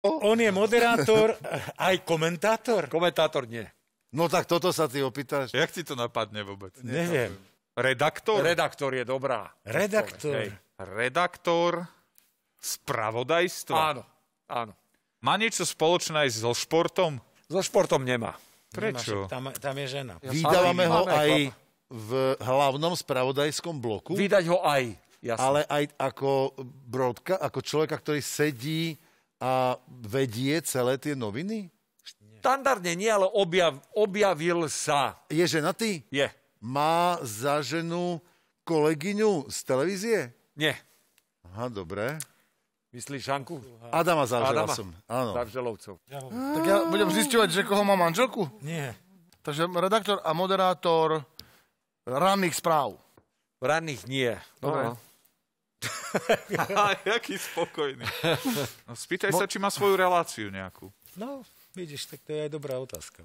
On je moderátor, aj komentátor. Komentátor nie. No tak toto sa ty opýtaš. Jak ti to napadne vôbec? Neviem. Redaktor? Redaktor je dobrá. Redaktor. Hej. Redaktor spravodajstva. Áno, áno. Má niečo spoločné aj so športom? So športom nemá. Prečo? Tam je žena. Vydávame ho Máme aj chlapa. v hlavnom spravodajskom bloku, Vydať ho aj. Jasne. ale aj ako človeka, ktorý sedí a vedie celé tie noviny? Štandardne nie, ale objavil sa. Je ženatý? Je. Má za ženu kolegyňu z televízie? Nie. Aha, dobre. Myslíš Žanku? Adama Zavžela Adama. som. Áno. Zavželovcov. Tak ja budem zisťovať, že koho má manželku? Nie. Takže redaktor a moderátor ranných správ. Ranných nie. Dobre. Jaký spokojný. No, spýtaj sa, či má svoju reláciu nejakú. No, vidíš, tak to je aj dobrá otázka.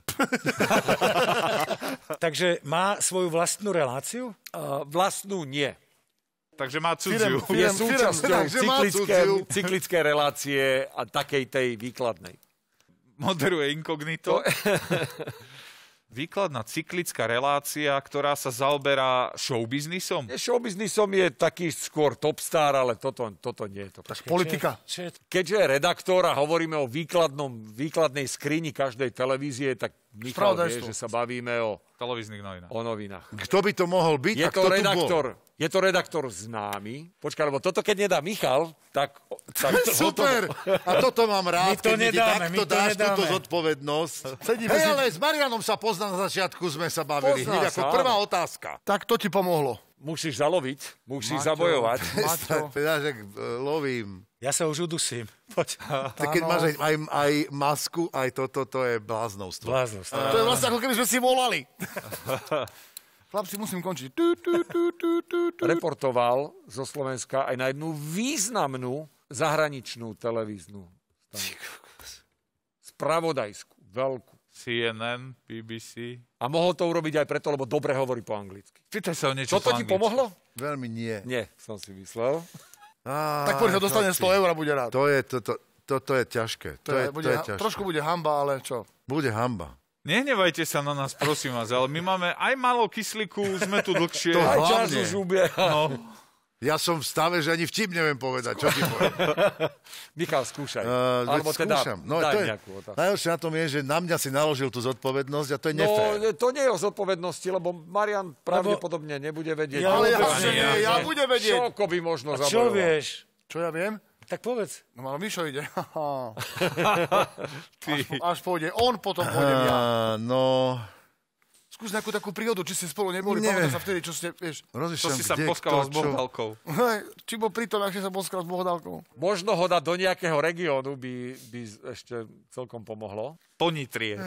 Takže má svoju vlastnú reláciu? Vlastnú nie. Takže má cudziu. Je súčasťou takže má cudziu. cyklické relácie a takej tej výkladnej. Moderuje inkognito. Výkladná cyklická relácia, ktorá sa zaoberá showbiznisom. Showbiznisom je taký skôr topstar, ale toto nie je to. Politika. Čo je to? Keďže je redaktor a hovoríme o výkladnej skrini každej televízie, tak Michal vie, Spravodajstvo. že sa bavíme o Televíznych novinách. novinách. Kto by to mohol byť? Je a kto to tu bol? redaktor. Je to redaktor známy. Počkaj, lebo toto keď nedá Michal, tak Super! A toto mám rád, My to keď mi ty nedáme, takto my to dáš nedáme. túto zodpovednosť. Hej, ale s Marianom sa pozná na začiatku, sme sa bavili. Pozná Hneď ako sa, prvá áno. otázka. Tak to ti pomohlo. musíš zaloviť, musíš zabojovať. Maťo. Teda, že lovím. Ja sa už udusím. Poď. Tak keď máš aj masku, aj toto, to je bláznovstvo. Bláznost. To je vlastne ako keby sme si volali. Chlapci, musím končiť. Reportoval zo Slovenska aj na jednu významnú zahraničnú televíznu stanicu. Spravodajskú, veľkú. CNN, BBC. A mohol to urobiť aj preto, lebo dobre hovorí po anglicky. Pýtaj sa o niečo Toto po ti anglicky. pomohlo? Veľmi nie. Nie, som si myslel. Tak poď, dostane 100 eur a bude rád. Toto je ťažké. To je ťažké. Trošku bude hamba, ale čo? Bude hamba. Nehnevajte sa na nás, prosím vás, ale my máme aj málo kyslíku, sme tu dlhšie. To Aj čas hlavne. už ubieha. No, Ja som v stave, že ani vtip neviem povedať. Čo ti poviem? Michal, skúšaj. Alebo teda skúšam. No, daj to je, nejakú otázku. najhoršie na tom je, že na mňa si naložil tú zodpovednosť a to je No, nefér. to nie je o zodpovednosti, lebo Marian pravdepodobne nebude vedieť. Ja Ale vôbec jasne, nie. ja budem vedieť. Šoko by možno A čo zabojoval. vieš? Čo ja viem? Tak povedz. No ale Mišo ide. Až pôjde on, potom pôjdem ja. No, Skús nejakú takú príhodu, či ste spolu neboli. Neviem. Pamätaj sa vtedy, čo ste, vieš. to rozlišujem, si sa kde, poskával kto, s čo. Bohdalkou. Hej, či bol pri tom, ak si sa poskal s Bohdálkou. Možno ho dať do nejakého regiónu by ešte celkom pomohlo. Ponitrie.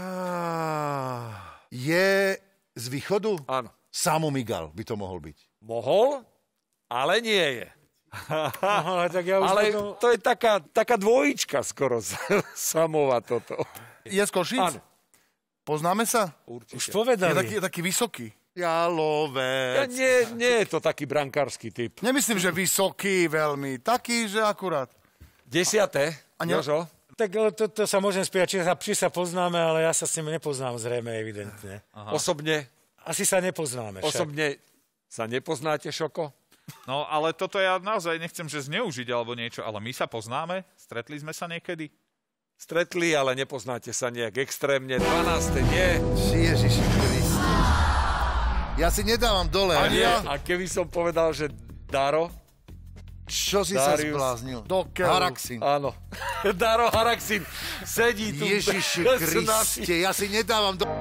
Je z východu? Áno. Samu Migal by to mohol byť. Mohol, ale nie je. Aha, tak ja už Ale potom... to je taká dvojička skoro Samova toto. Je z Košíc? Áno. Poznáme sa? Už Je povedali. taký vysoký. Jalovec. Nie je to taký brankársky typ. Nemyslím, že vysoký veľmi. Taký, že akurát. 10. Jožo? Tak ale to sa môžem spýtať, či sa poznáme, ale ja sa s ním nepoznám zrejme, evidentne. Osobne Asi sa nepoznáme však. Osobne sa nepoznáte, Šoko? No, ale toto ja naozaj nechcem, že zneužiť alebo niečo, ale my sa poznáme, stretli sme sa niekedy. Stretli, ale nepoznáte sa nejak extrémne. 12. nie. Ježiši Kriste. Ja si nedávam dole. Ani ja. A keby som povedal, že Daro? Čo si sa Darius. zbláznil? Do keľu. Haraxin. Áno. Daro Haraxin sedí tu. Ježiši Kriste, ja si nedávam do...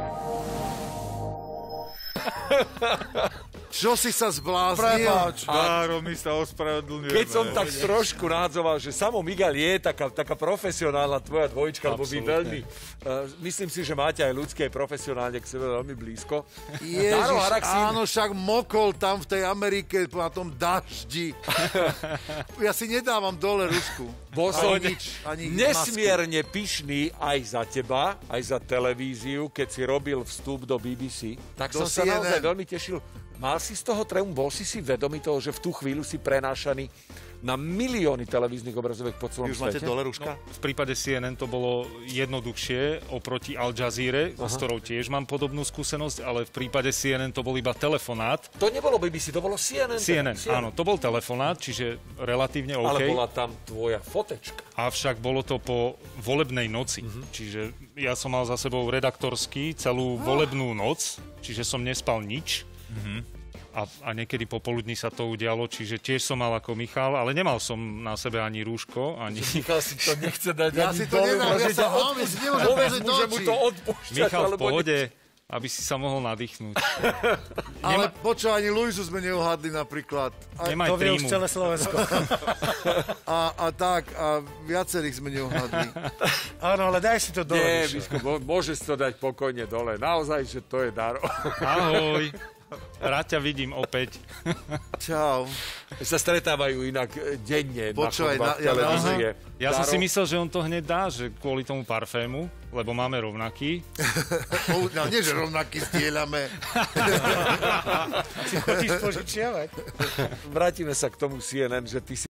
Čo si sa zbláznil? Prepáč. Dáro, my sa ospravedlňujeme. Keď som tak trošku nádzoval, že Samo Migal je taká profesionálna tvoja dvojička, lebo vy veľmi... myslím si, že máte aj ľudské profesionálne k sebe veľmi blízko. Daro Ježiš, Haraxin. áno, však mokol tam v tej Amerike na tom daždi. Ja si nedávam dole Rusku. Bol som ani nesmierne pyšný aj za teba, aj za televíziu, keď si robil vstup do BBC. Tak Do som sa CNN. naozaj veľmi tešil. Mal si z toho trému, bol si vedomý toho, že v tú chvíľu si prenášaný na milióny televíznych obrazovek po celom Vy už máte svete. dole rúška? V prípade CNN to bolo jednoduchšie oproti Al Jazeere, s ktorou tiež mám podobnú skúsenosť, ale v prípade CNN to bol iba telefonát. To nebolo BBC, to bolo CNN. CNN, áno, to bol telefonát, čiže relatívne OK. Ale bola tam tvoja fotečka. Avšak bolo to po volebnej noci. Čiže ja som mal za sebou redaktorský celú volebnú noc, čiže som nespal nič. A niekedy popoludní sa to udialo, čiže tiež som mal ako Michal, ale nemal som na sebe ani rúško, ani... Michal si to nechce dať Ja ani si to dole, nedám, ja že sa ťa mám, ja si nemôžem povedz pozrieť mu, do že mu očí. to odpúšťaš. Michal v alebo pohode, aby si sa mohol nadýchnúť. Ale počuj, ani Luisu sme neuhádli napríklad. Nemaj To vie už príjmu. celé Slovensko. A viacerých sme neuhádli. Áno, ale daj si to dole. Nie, Mišo. Miško, môžeš to dať pokojne dole. Naozaj, že to je dar. Ahoj. Rád ťa vidím opäť. Čau. Sa stretávajú inak denne Počúvaj, na chodbách ja televízie. Ja som Daro, si myslel, že on to hneď dá, že kvôli tomu parfému, lebo máme rovnaký. No, nie, že rovnaký stieľame. Si chodíš požičiavať. Vrátime sa k tomu CNN, že ty si